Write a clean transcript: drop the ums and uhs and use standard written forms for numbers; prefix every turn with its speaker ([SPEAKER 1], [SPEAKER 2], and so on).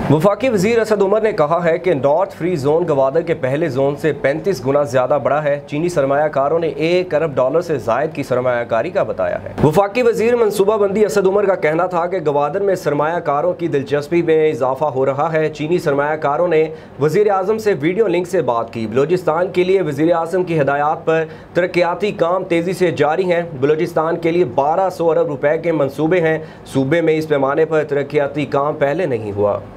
[SPEAKER 1] वफाकी वजीर असद उमर ने कहा है कि नॉर्थ फ्री जोन गवादर के पहले जोन से 35 गुना ज्यादा बड़ा है। चीनी सरमायाकारों ने $1 अरब से जायद की सरमायाकारी का बताया है। वफाकी वजीर मनसूबाबंदी असद उमर का कहना था कि गवादर में सरमायाकारों की दिलचस्पी में इजाफा हो रहा है। चीनी सरमायाकारों ने वजीर आजम से वीडियो लिंक से बात की। बलोचिस्तान के लिए वजीर आजम की हिदायत पर तरक्याती काम तेजी से जारी हैं। बलोचिस्तान के लिए 1200 अरब रुपए के मनसूबे हैं। सूबे में इस पैमाने पर तरक्याती काम पहले नहीं हुआ।